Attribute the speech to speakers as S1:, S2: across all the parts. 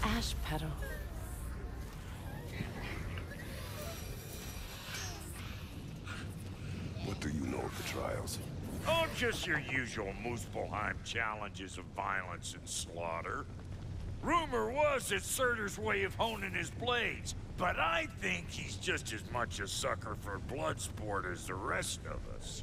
S1: ash petal.
S2: What do you know of the trials?
S3: Oh, just your usual Muspelheim challenges of violence and slaughter. Rumor was it's Surtur's way of honing his blades, but I think he's just as much a sucker for blood sport as the rest of us.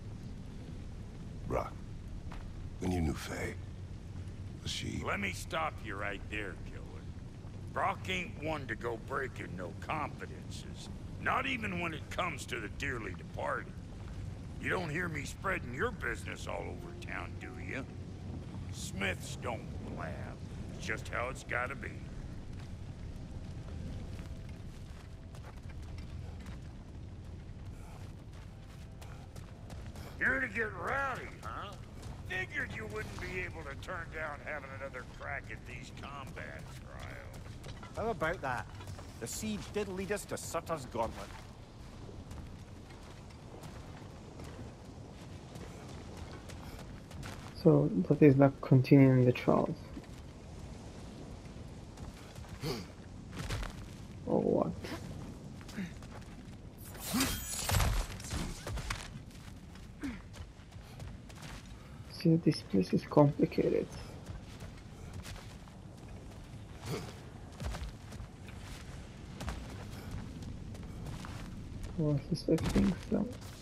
S2: Bruh, when you knew Faye, was she...
S3: Let me stop you right there, killer. Brock ain't one to go breaking no confidences, not even when it comes to the dearly departed. You don't hear me spreading your business all over town, do you? Smiths don't blab. It's just how it's gotta be. Here to get rowdy, huh? Figured you wouldn't be able to turn down having another crack at these combat trials.
S4: How about that? The siege did lead us to Sutter's Gauntlet.
S5: So that is like continuing the trials. Or what? See, this place is complicated. Oh, I think so.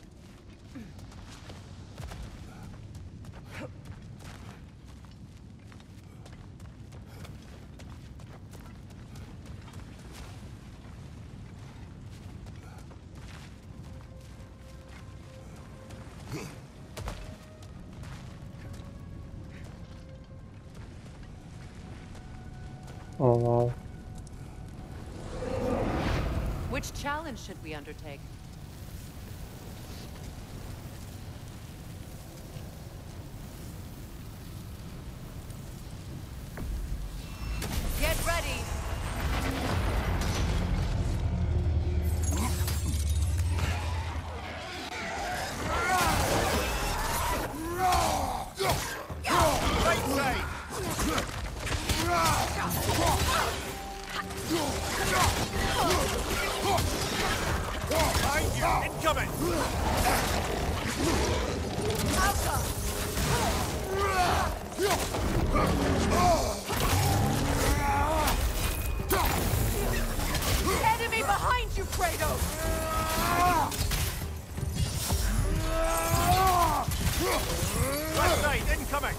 S5: Oh wow.
S1: Which challenge should we undertake? Get ready!
S4: Incoming!
S1: Enemy behind you, Kratos!
S4: Left side, incoming!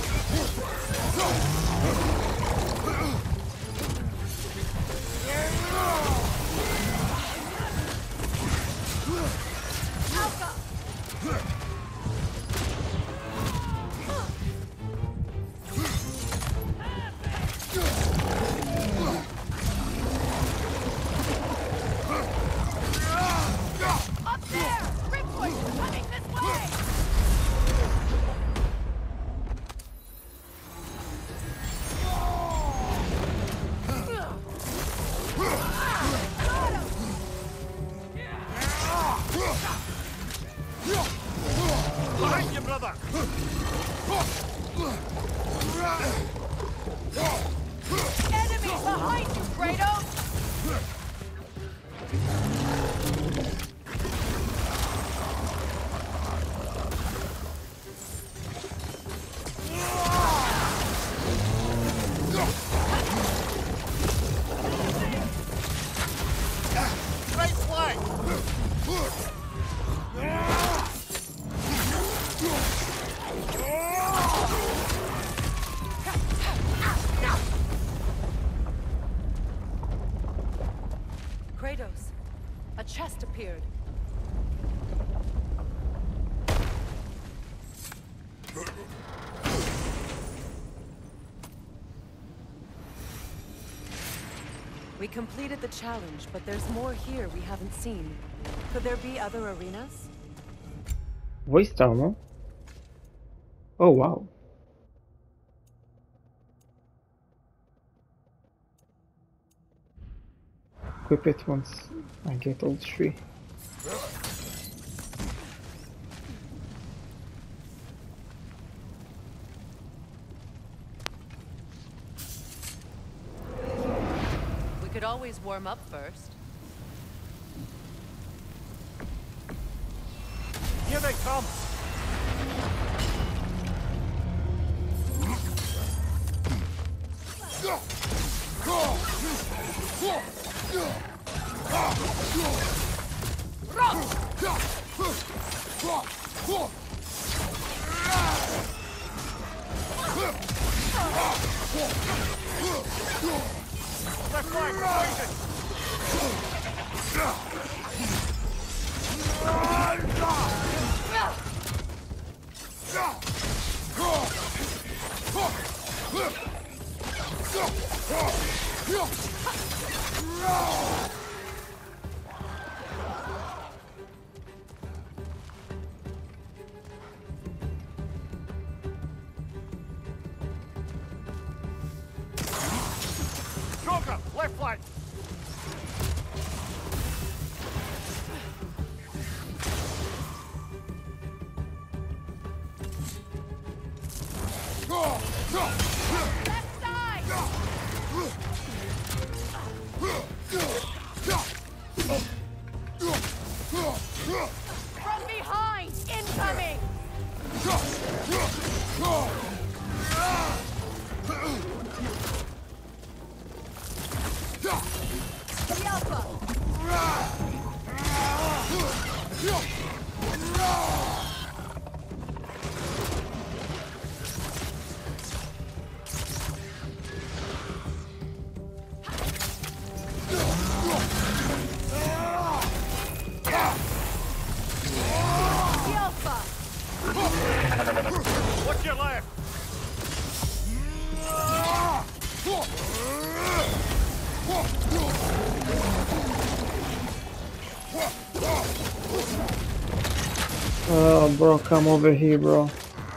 S1: Up there! Ripwood coming this way!
S4: Behind you, brother!
S1: Enemy behind you, Kratos!
S4: Right flank!
S1: Kratos, a chest appeared. We completed the challenge, but there's more here we haven't seen. Could there be other arenas?
S5: Voice armor? Oh wow. Equip it once I get all three.
S1: always warm up first.
S4: Here they come! Left flank, poison! Droga, left flank!
S1: Left side! From behind! Incoming! The Alpha! The Alpha!
S4: What's your left?
S5: Oh, bro, come over here, bro.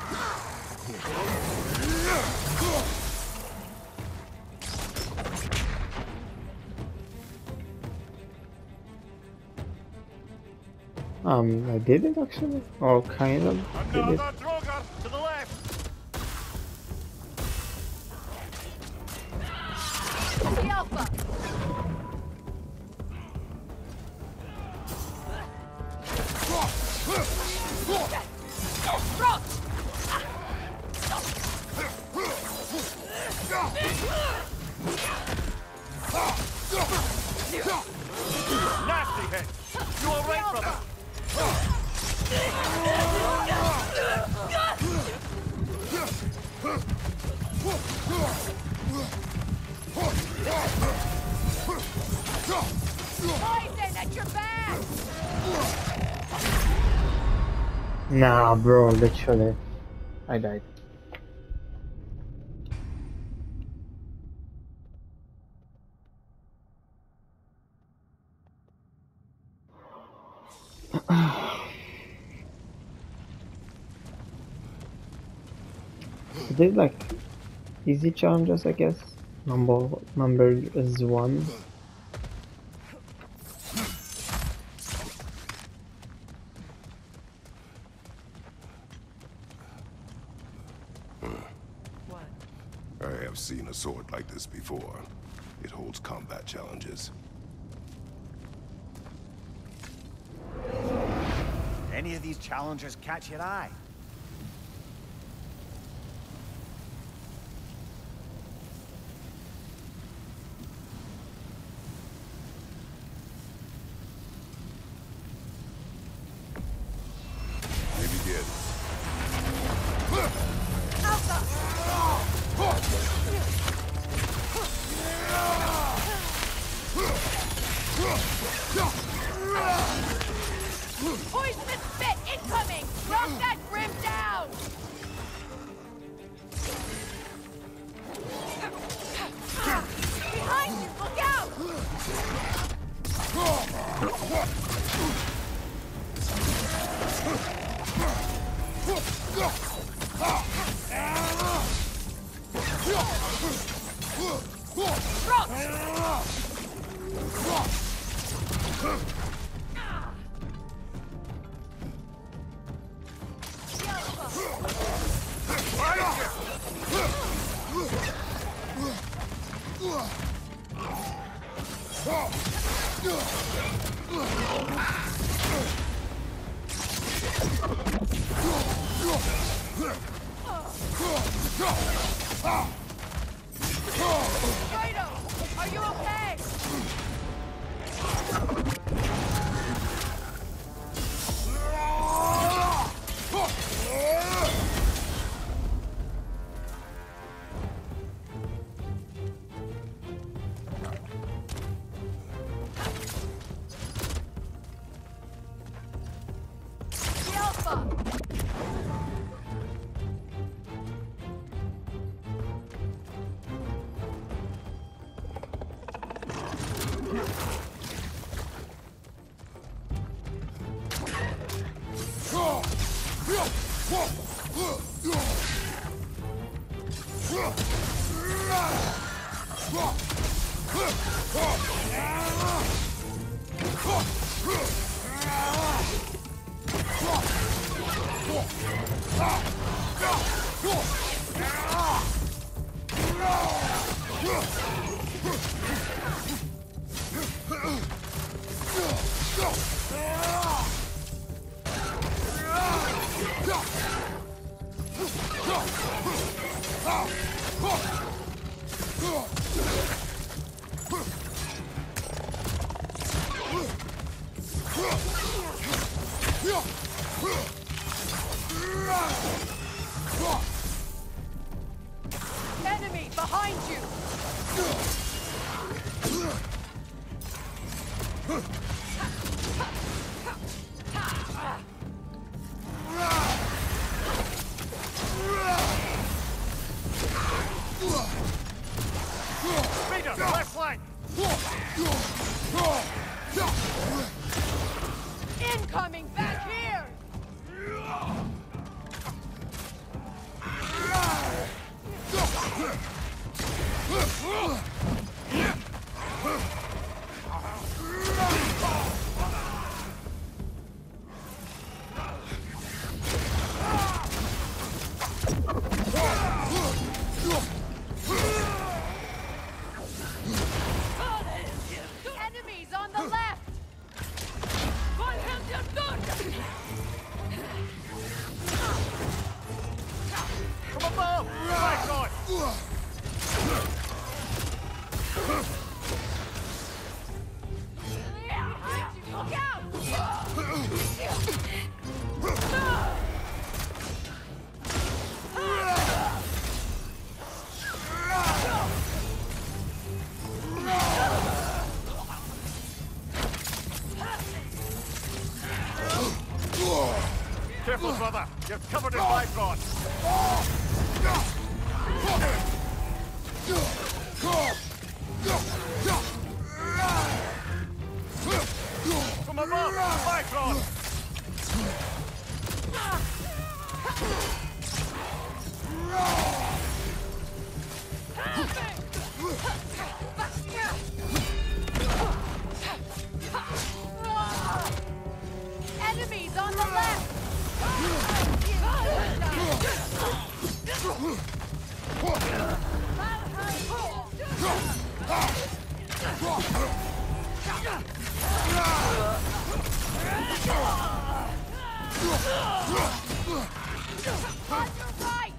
S5: I did it actually, or kind of did it.
S4: Another Droga to the left!
S1: The Alpha!
S4: Nasty hit! You alright, brother?
S1: Poison at your back!
S5: Nah, bro, literally, I died. They like easy challenges, I guess. Number is 1.
S1: What?
S2: I have seen a sword like this before. It holds combat challenges.
S4: Any of these challenges catch your eye?
S2: Maybe did.
S1: Poisonous spit incoming! Drop that grim down! Behind you! Look out! Kratos, are you okay? The Alpha! Enemy behind you!
S4: Vader, left flank!
S1: Incoming back here! Enemies on the left!
S4: From above! Flank on!
S1: Look out!
S4: Careful, brother! You're covered in Bifrost! From above! Bifrost!
S1: Enemies on the left! On your right!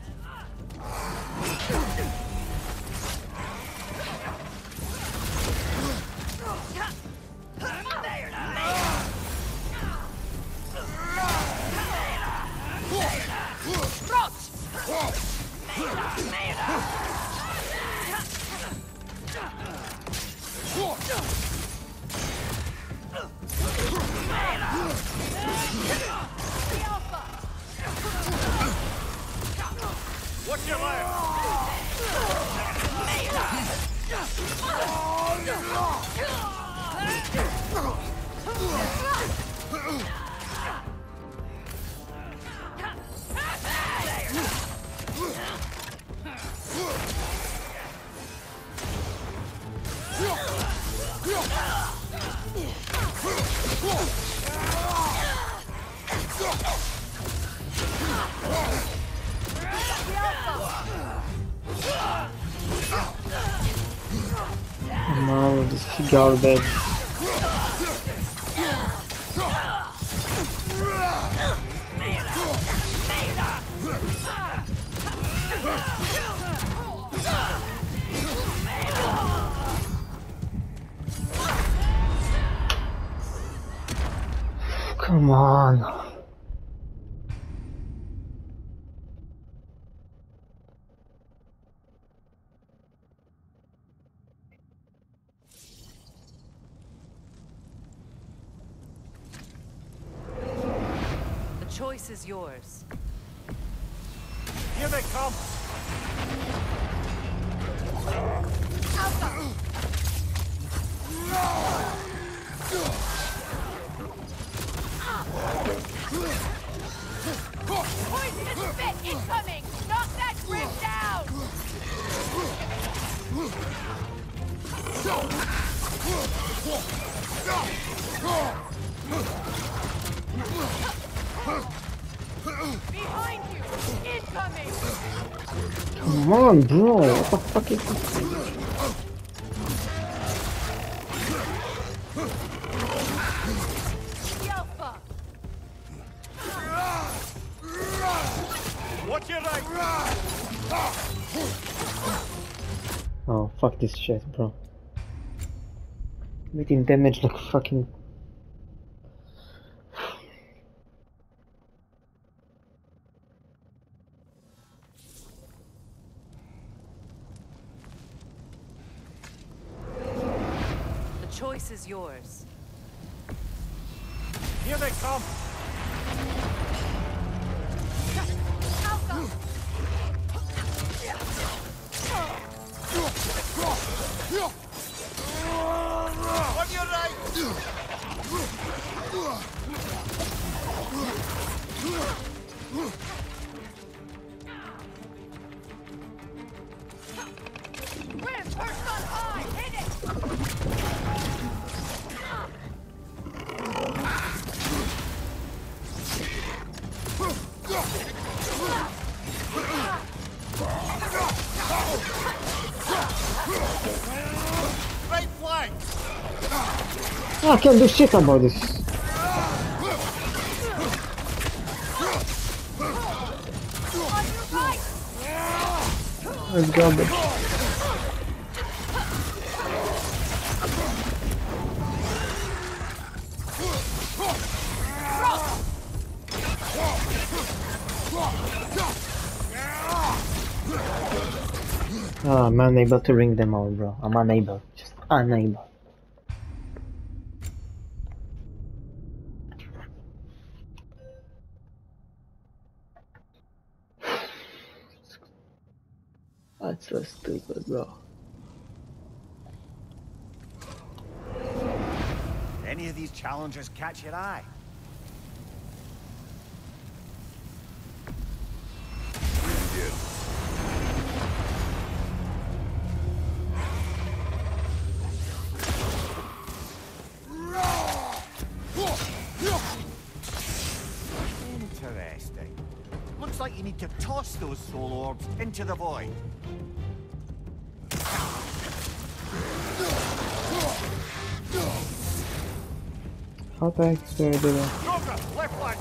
S4: What's your left?
S5: Now this garbage. Come on.
S1: The choice is yours.
S4: Here they come!
S6: Poisonous spit incoming! Knock that grim down! Behind you! Incoming!
S5: Come on, bro. What the fuck is this?
S6: Alpha!
S4: Watch your right!
S5: Oh, fuck this shit, bro. Making damage like fucking.
S1: The choice is yours.
S4: Here they come!
S6: Alpha!
S4: On your right!
S6: Grim, perched on high! Hit it!
S4: Right flank!
S5: I can't do shit about this.
S6: On your right!
S5: It's garbage. Oh, I'm unable to ring them all, bro. I'm unable. Just unable. That's so stupid, bro.
S4: Any of these challengers catch your eye? Interesting. Looks like you need to toss those soul orbs into the void.
S5: How the heck do I do that?
S4: Joker, left flank!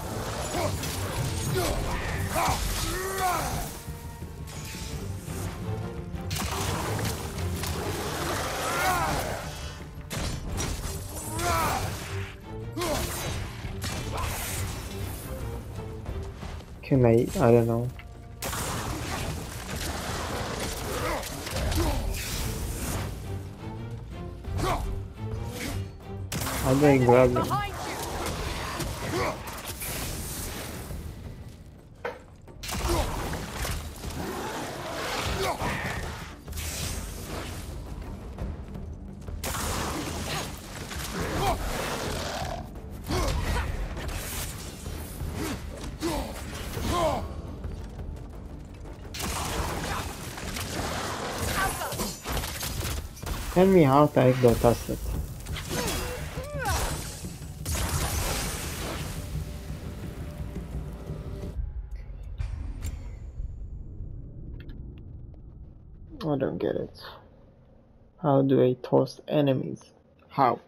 S5: Can I don't know. How do I grab them?
S6: Behind you!
S5: Tell me how the heck do I toss it? I don't get it. How do I toast enemies? How?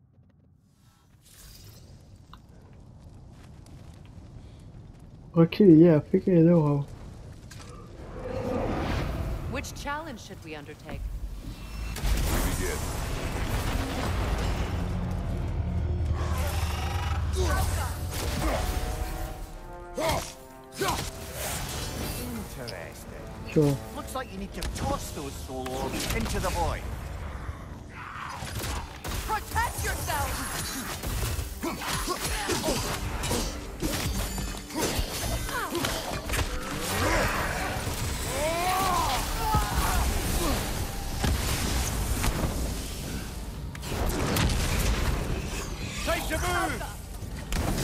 S5: Okay, yeah, I think I know how.
S1: Which challenge should we undertake?
S2: We begin.
S4: Interesting.
S5: Sure.
S4: Looks like you need to toss those soul orbs into the void.
S6: Protect yourself!
S4: Time to move!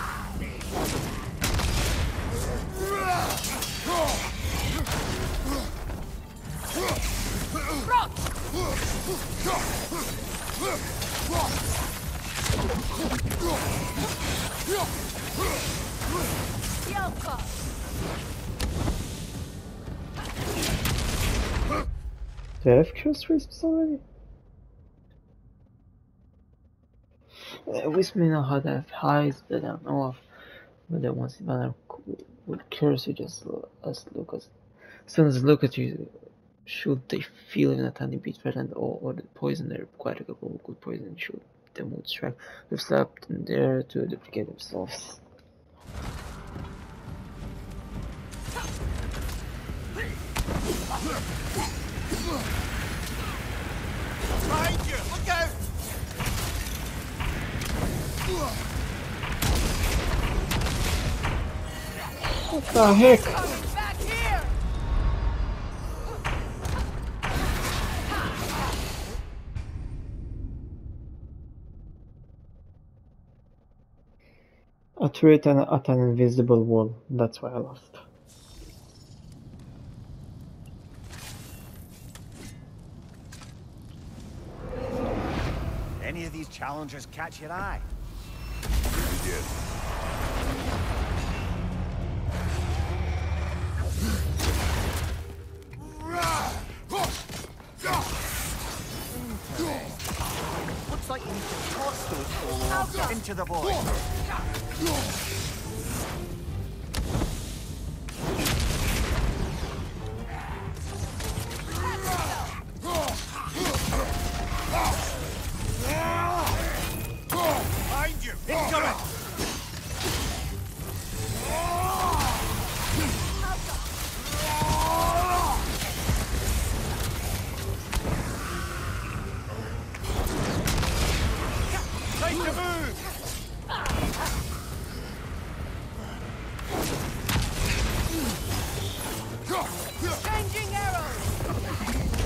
S6: Yelpa!
S5: Do I have curse wisps already? Wisp may not have that highs that I don't know of, but then once I'm with curse you just as look as soon as look at you should they feel even a tiny bit threatened or the poison they're quite a couple of good poison should them would strike with slapped in there to duplicate themselves.
S4: Behind you! Look out!
S5: What the heck?
S6: Coming back here!
S5: A turret and at an invisible wall. That's why I lost.
S4: Any of these challenges catch your eye?
S2: We begin.
S4: Looks like you need to toss those soul orbs into the void. Behind you! Incoming! Time to move!
S6: Changing arrows!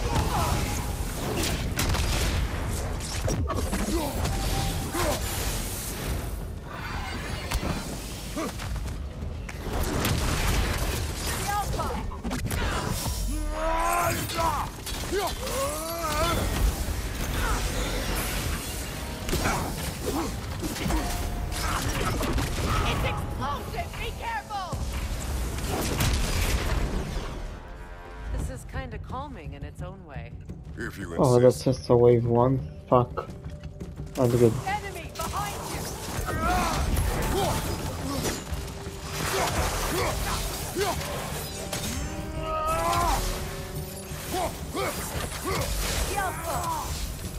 S6: Yelpa! It's explosive! Be careful!
S1: This is kinda calming in its own way.
S2: If you
S5: Oh, that's
S2: insist.
S5: just a wave 1. Fuck. That's good.
S6: Enemy behind you! Yelpa!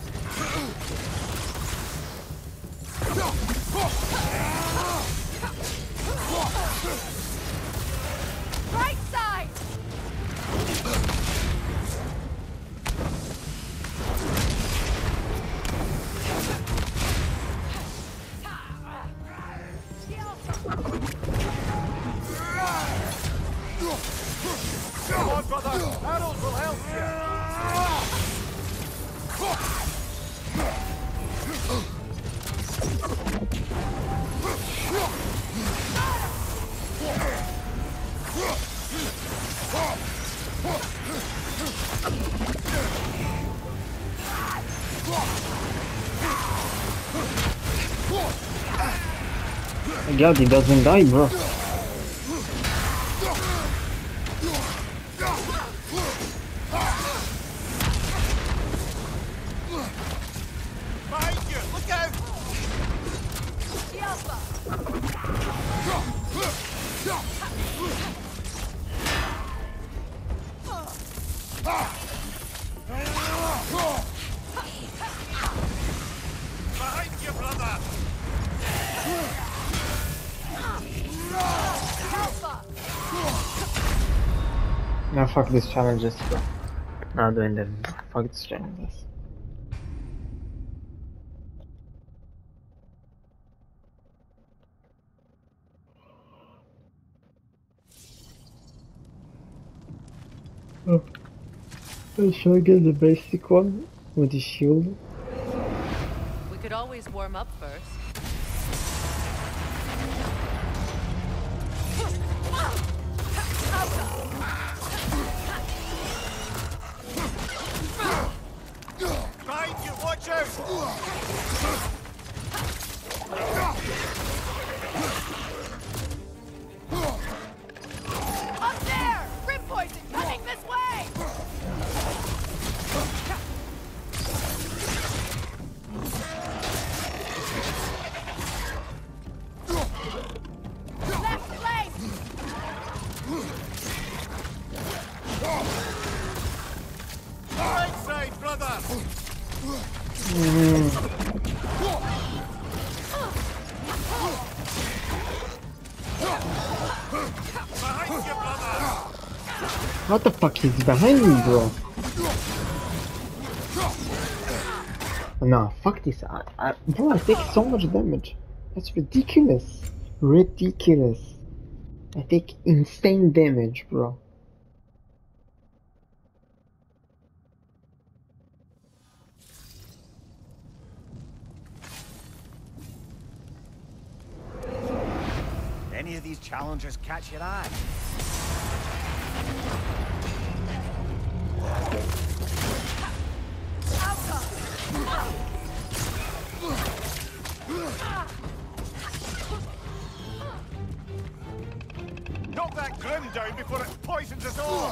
S6: Right side!
S4: Come on, brother! Arrows will help you!
S5: My god, he doesn't die, bro.
S3: Behind you, brother!
S5: Now fuck these challenges, bro. Not doing them. Fuck these challenges. Oh. Should I get the basic one with the shield?
S1: We could always warm up first.
S4: Behind you, watch out!
S6: Up there! Grim poison coming this way! Left flank!
S4: Right side, brother! Behind you, brother!
S5: What the fuck is behind me, bro? Nah, fuck this. Bro, I take so much damage. That's ridiculous. Ridiculous. I take insane damage, bro.
S4: Any of these challenges catch your eye? Knock that Grim down before it poisons us all!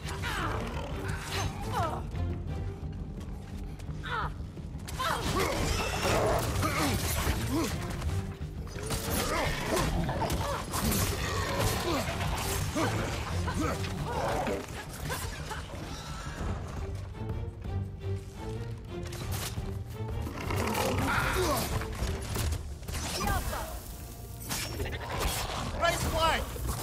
S4: Right flank!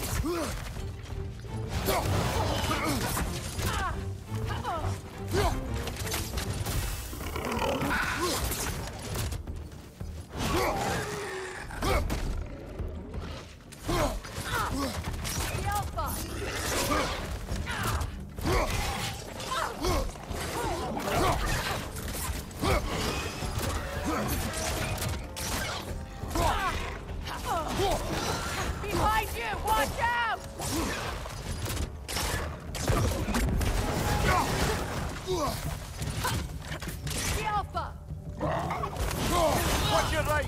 S6: Behind you! Watch out! The Alpha!
S4: Watch your right!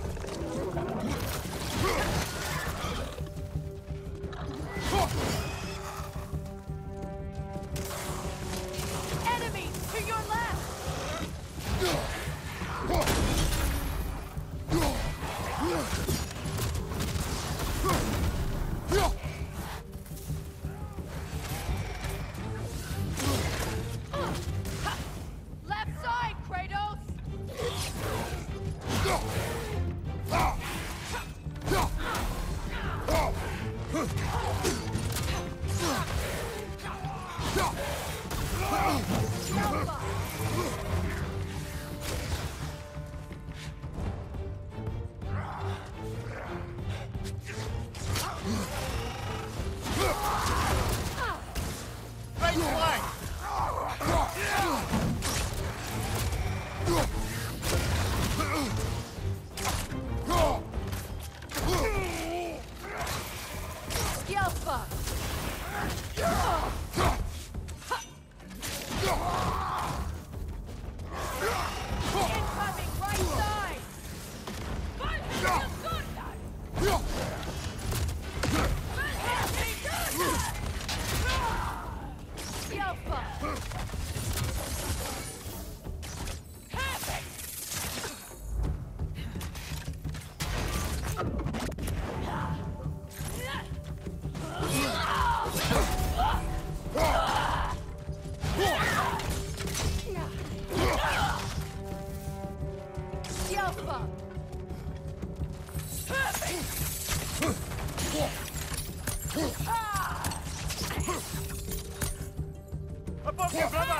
S6: Enemies to your left! Left side, Kratos!
S4: Right flank!
S6: The Alpha! Incoming right side! The Alpha!
S4: Okay, brother!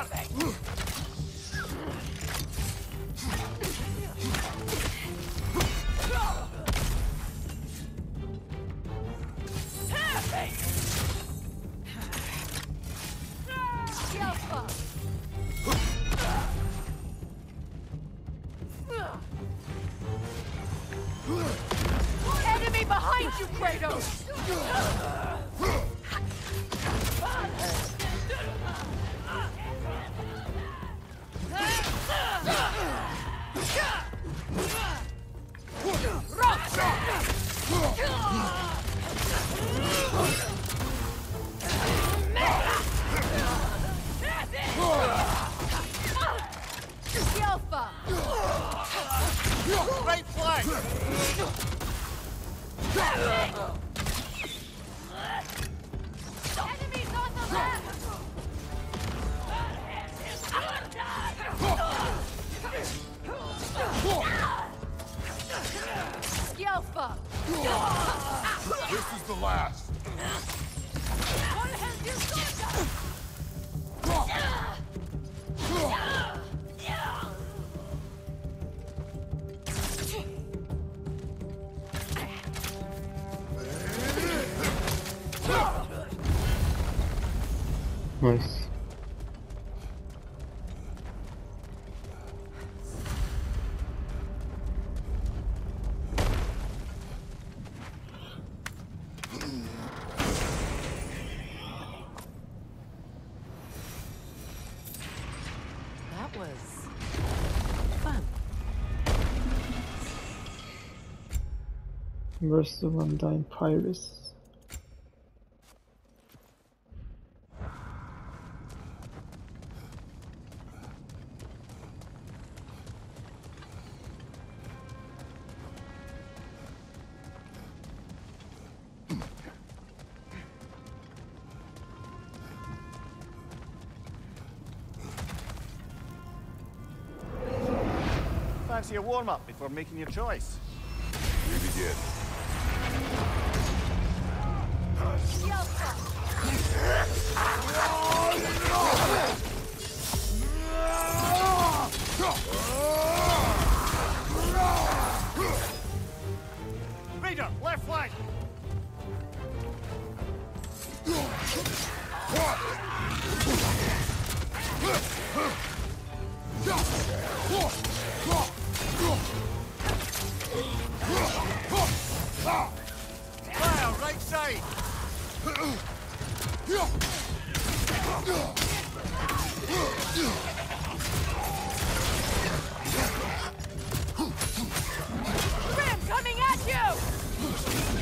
S6: Enemy behind you, Kratos! Alpha!
S4: Right flank!
S6: Enemies on the left! Alpha!
S2: This is the last.
S6: One hand you soldier!
S5: Nice.
S1: That was fun.
S5: Versus the Undying Pirates.
S4: Fancy a warm-up before making your choice?
S2: We begin.
S4: Raider, left flank! Fire, right side!
S6: Grim coming at you!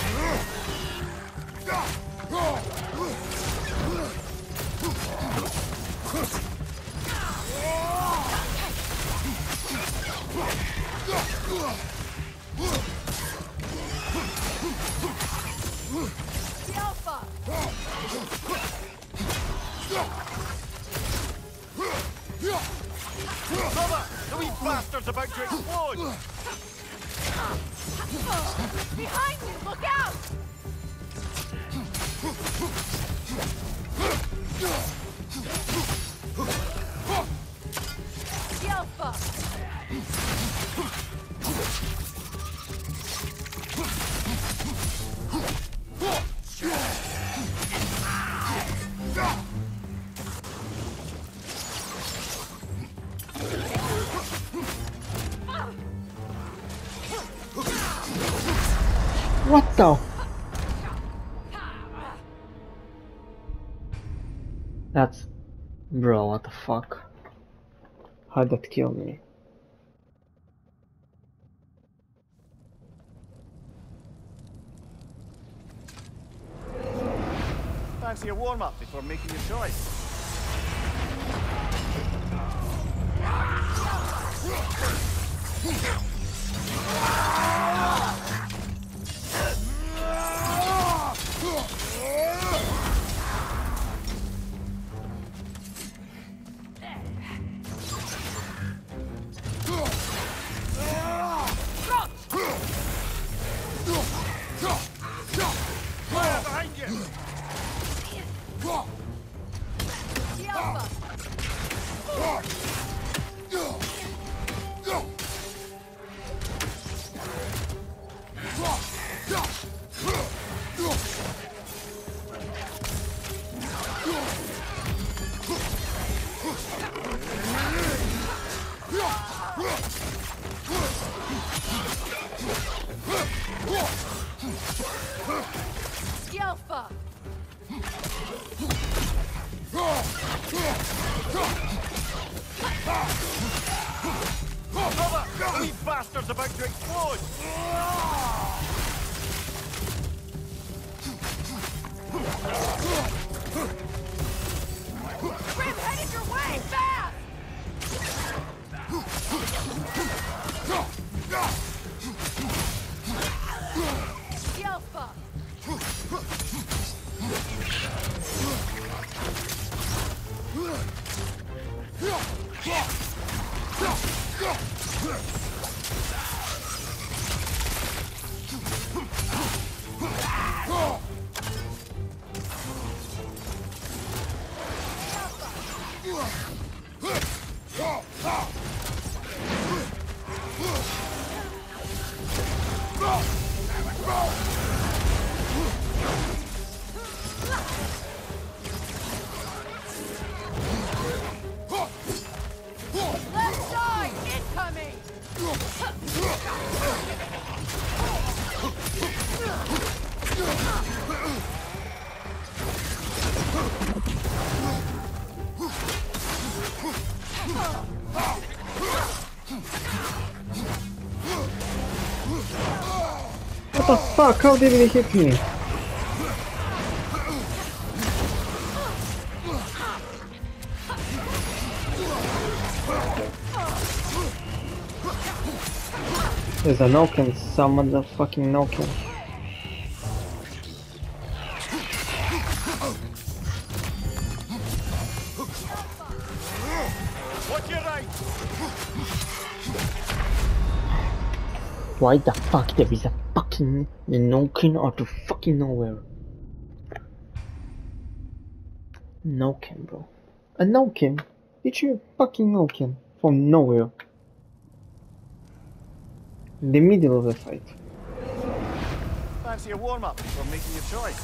S6: Alpha!
S4: Brother, the wee bastard's about to explode!
S6: Behind you! Look out! Alpha!
S5: What the? That's... Bro, what the fuck? How'd that kill me?
S4: Fancy a warm-up before making your choice?
S6: Alpha!
S4: blaster's about to explode!
S6: Grim headed your way! Fast! Yelpa! Left side! Incoming!
S5: What the fuck? How did he hit me? There's a no-can, some motherfucking no-can.
S4: Watch your right!
S5: Why the fuck there is a fucking no-can out of fucking nowhere? No-can, bro. A no-can? It's a fucking no-can from nowhere. In the middle of the fight.
S4: Fancy a warm-up before making your choice.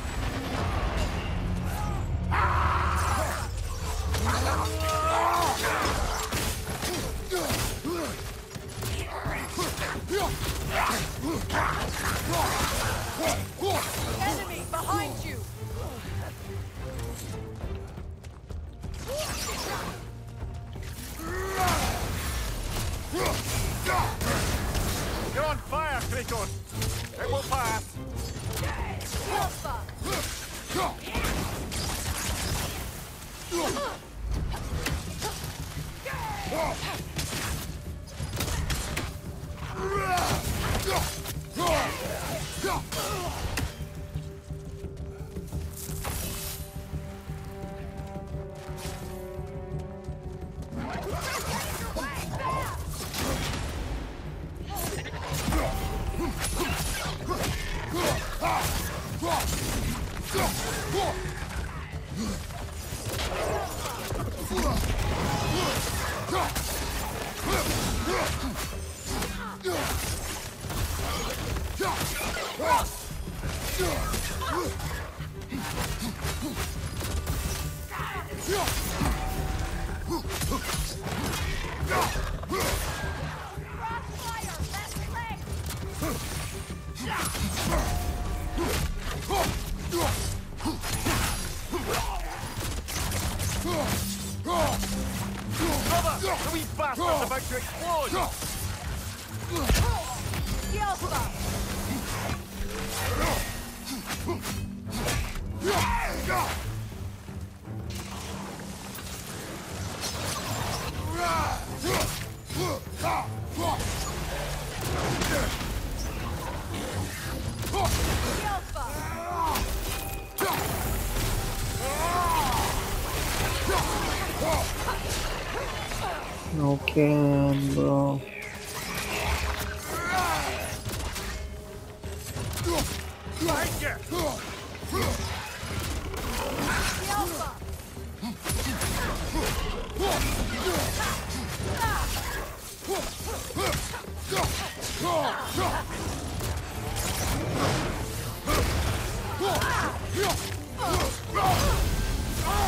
S6: Enemy behind you!
S4: You're on fire, Kratos! It will pass!
S6: Yelpa!
S4: Brother, the wee bastard's about to explode!
S6: Yelpa!
S5: No can, bro.
S4: Thank you!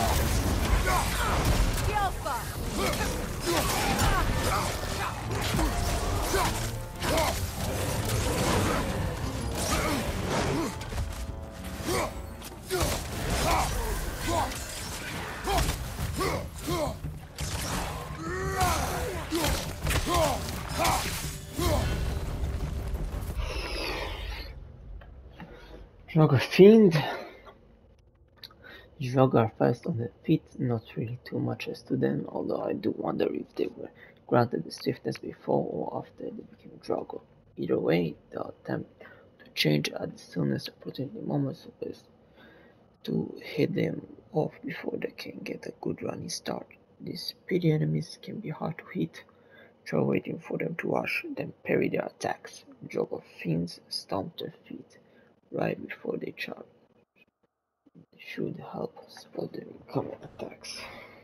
S6: Yelpa!
S5: Draugr Fiend. Draugr are fast on their feet, not really too much as to them, although I do wonder if they were granted the swiftness before or after they became Draugr. Either way, they'll attempt to change at the soonest opportunity moment so as to hit them off before they can get a good running start. These speedy enemies can be hard to hit. Try waiting for them to rush, then parry their attacks. Draugr Fiends stomp their feet right before they charge. It should help spot the incoming attacks.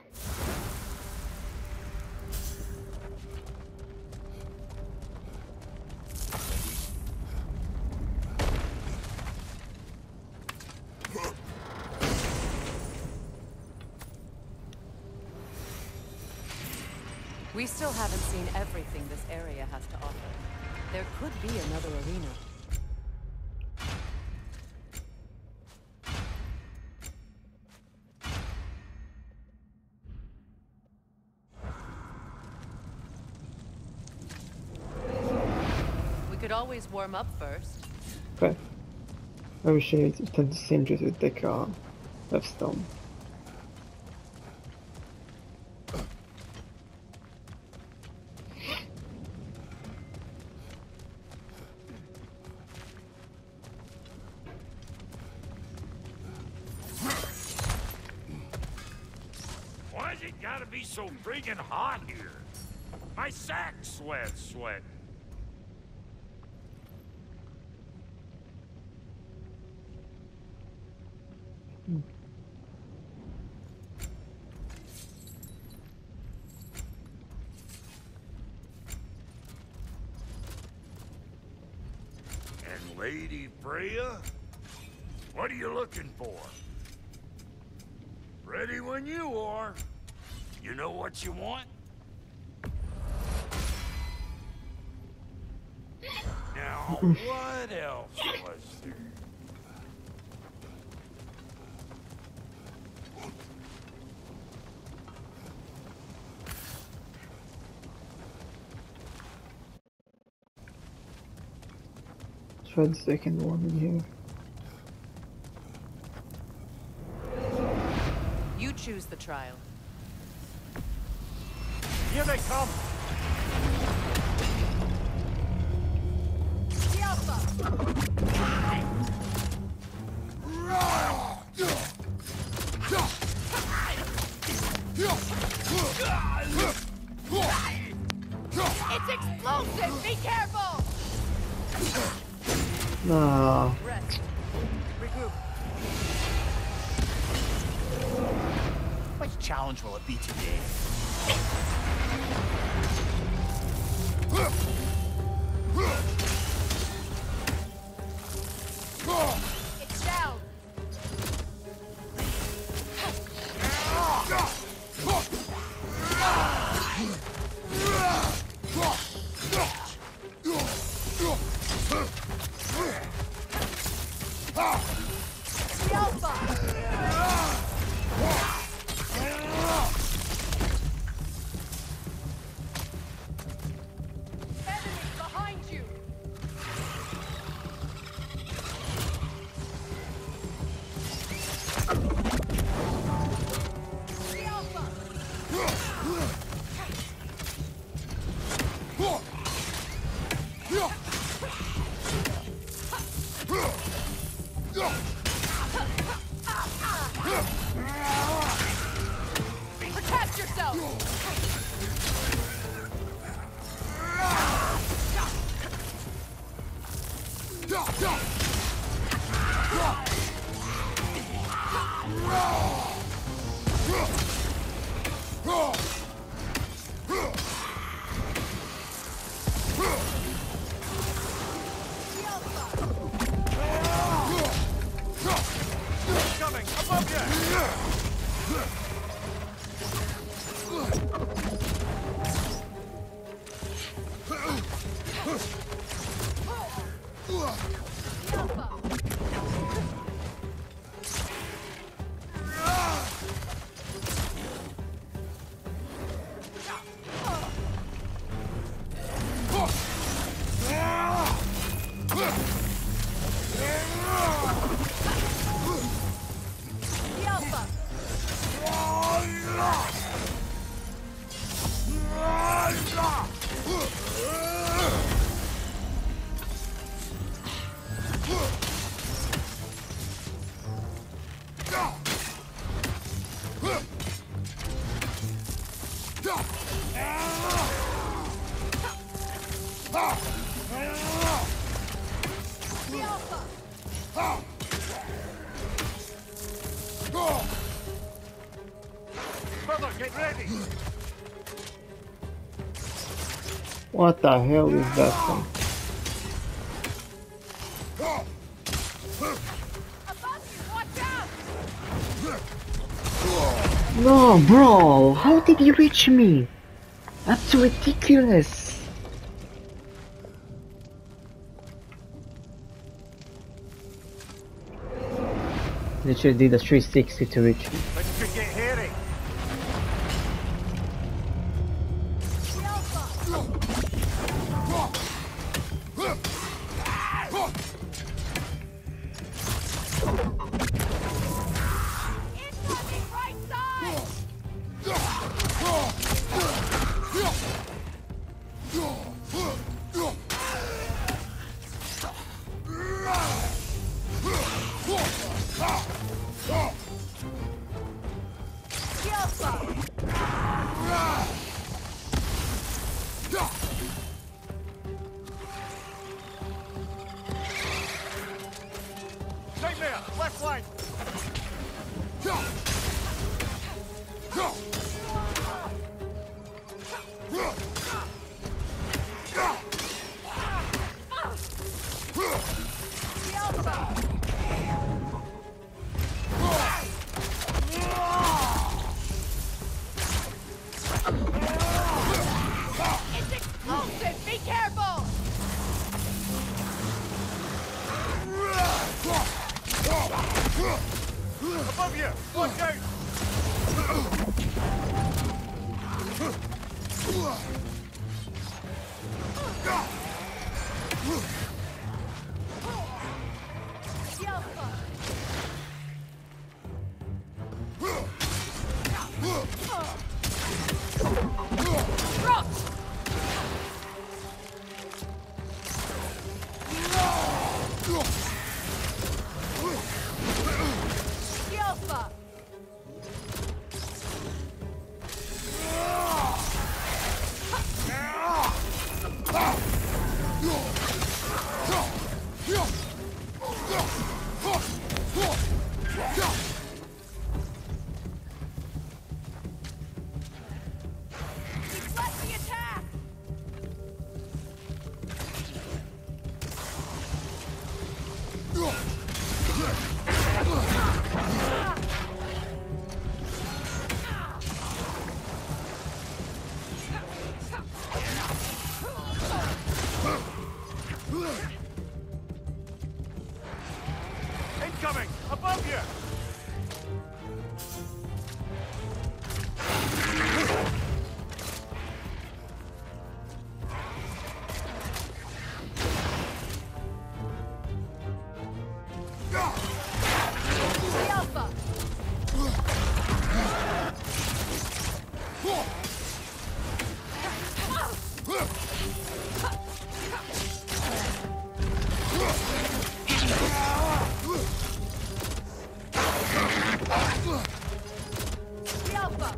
S1: We still haven't seen everything this area has to offer. There could be another arena. We could always warm up first.
S5: Okay. I wish I had 10 changes with Deca Heavstone.
S3: Why's it gotta be so friggin' hot here? My sack sweats. And Lady Freya? What are you looking for? Ready when you are. You know what you want? Now, what else was there?
S5: Try the second one in here.
S1: You choose the trial.
S4: Here they come!
S6: The Alpha! It's explosive! Be careful!
S5: No.
S1: Rest. Regroup.
S4: Which challenge will it be today?
S6: It's down! The Alpha! Enemy behind you! The Alpha! Protect yourself! The Alpha!
S4: Coming! Above you!
S6: The Alpha!
S4: Brother, get ready!
S5: What the hell is that thing?
S6: Above you, watch out!
S5: No, bro! How did he reach me? That's ridiculous! Literally did a 360 to reach me.
S4: Things could get hairy.
S6: Incoming right side!
S4: Nightmare, left flank.
S6: It's explosive! Be careful!
S4: Above you, watch out.
S6: Alpha! Deflect the attack!
S4: Incoming, above you.
S6: Alpha! Alpha!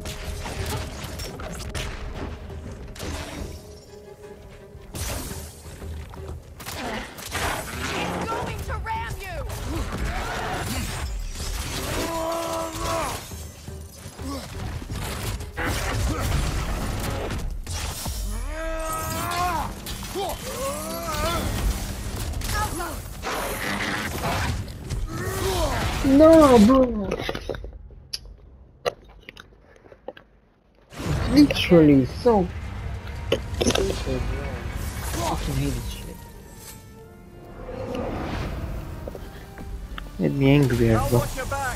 S6: It's going to ram you!
S5: No, bro! Literally so. I fucking hate this shit. Made me angry
S4: I'll
S5: as well.
S4: watch your back.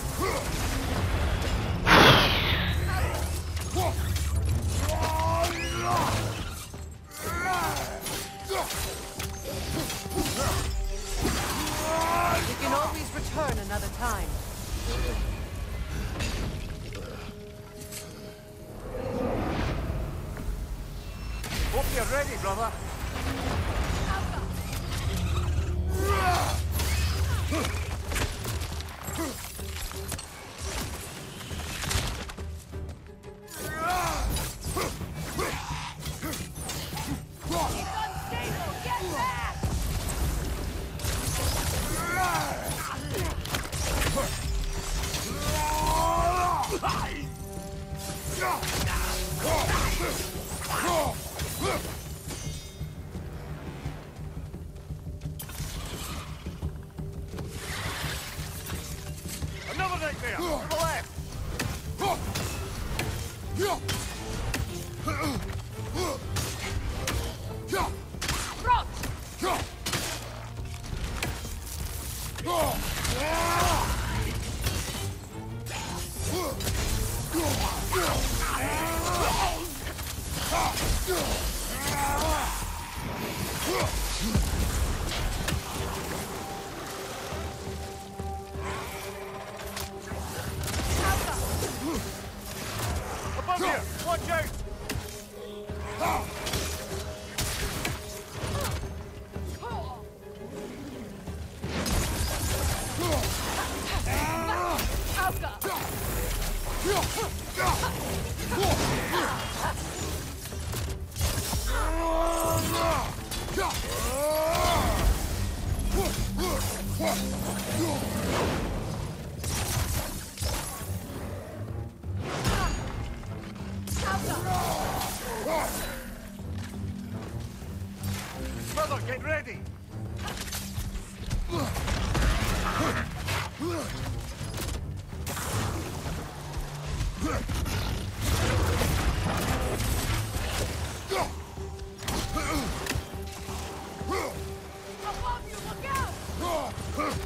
S1: We can always return another time.
S4: You're ready, brother. Another nightmare! To the left! Above here! Watch out! Brother, get ready!
S6: Above you, look out!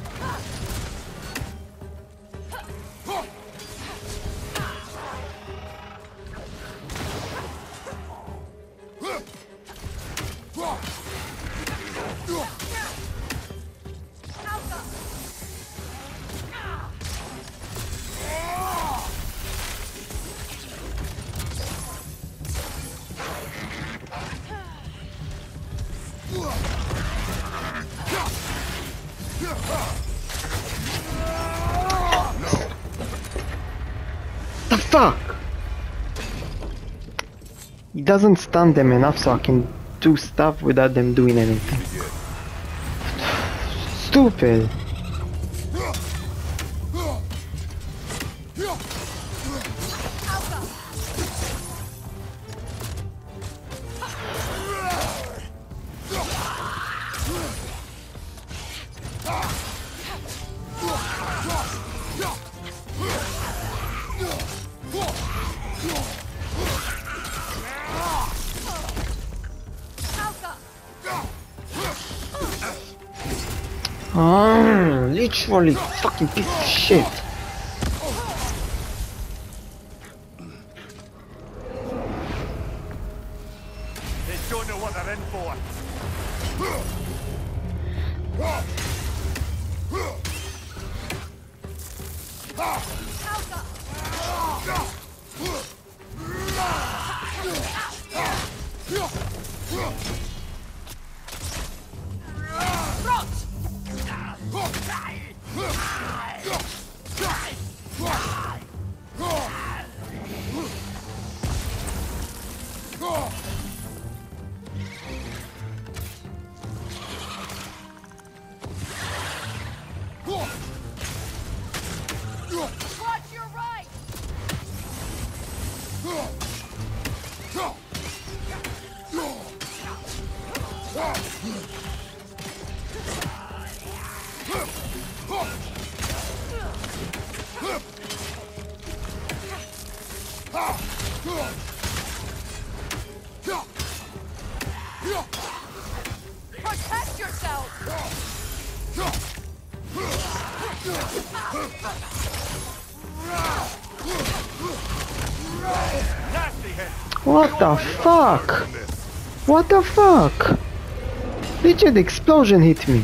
S5: The fuck? He doesn't stun them enough so I can do stuff without them doing anything. Stupid. Literally fucking piece of shit.
S4: They don't know what they're in for.
S6: Watch your right! Protect yourself!
S4: Nasty hit!
S5: What the fuck? What the fuck? Legit explosion hit me.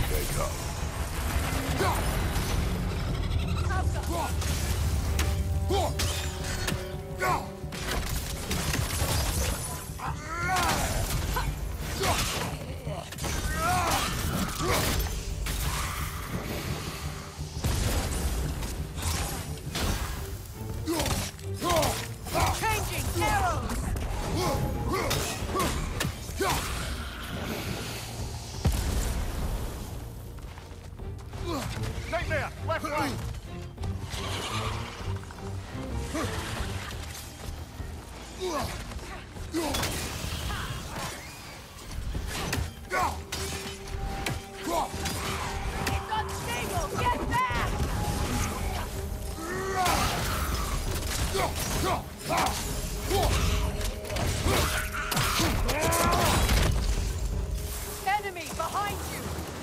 S6: It's unstable! Get back! Enemy behind you!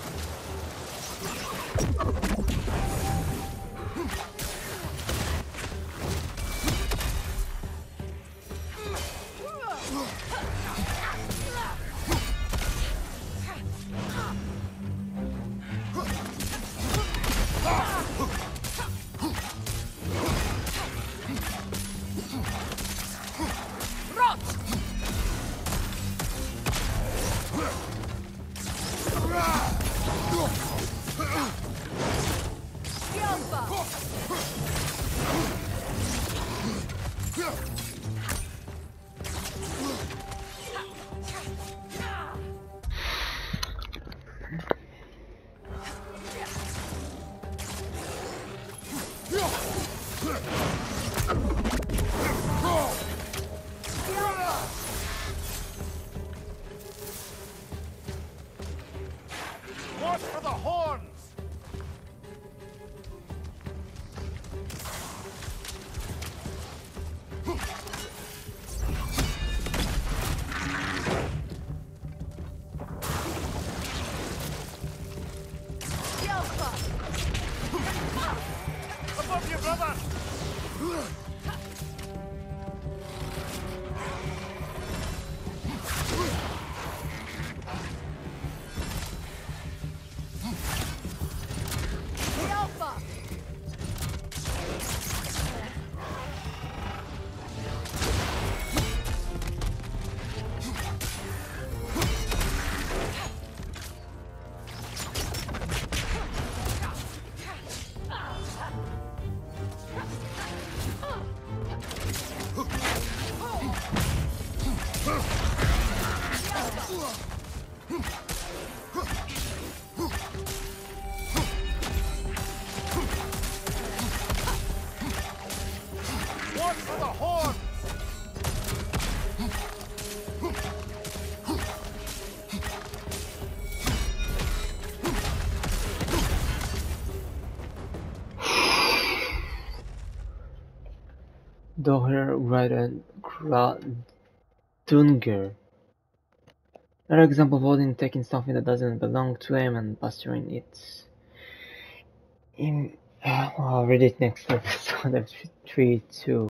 S6: Rot! Yalpa!
S4: Watch for the horns!
S6: Yalpa!
S4: Above you, brother!
S6: Yalpa!
S4: Watch for the horns!
S5: Doher, Wright, and Dunger. Another example of Odin taking something that doesn't belong to him and pasturing it. I'll read it next episode of 3-2.